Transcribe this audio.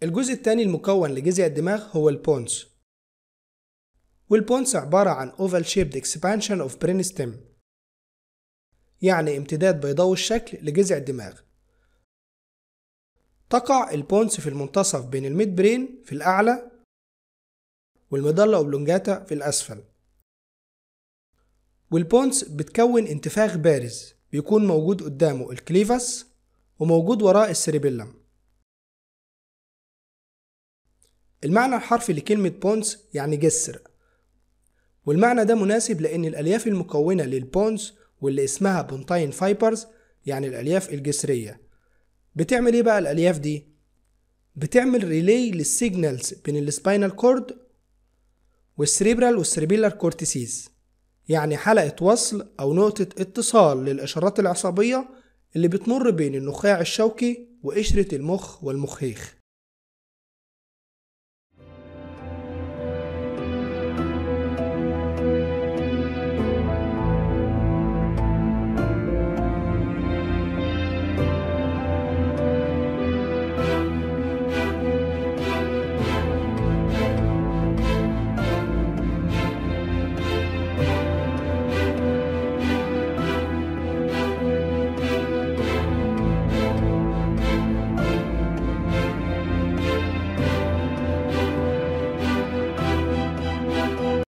الجزء الثاني المكون لجذع الدماغ هو البونس، والبونس عبارة عن oval shaped expansion of brain stem، يعني امتداد بيضاوي الشكل لجذع الدماغ. تقع البونس في المنتصف بين الميد برين في الأعلى والميدالا أوبلونجاتا في الأسفل. والبونس بتكون انتفاخ بارز بيكون موجود قدامه الكليفاس وموجود وراء السيريبيلم. المعنى الحرفي لكلمة بونس يعني جسر، والمعنى ده مناسب لأن الألياف المكونة للبونس واللي اسمها بونتاين فايبرز يعني الألياف الجسرية. بتعمل ايه بقى الألياف دي؟ بتعمل ريلي للسيجنالز بين السباينال كورد والسريبرال والسريبيلار كورتيسيز، يعني حلقة وصل أو نقطة اتصال للإشارات العصبية اللي بتمر بين النخاع الشوكي وقشرة المخ والمخيخ.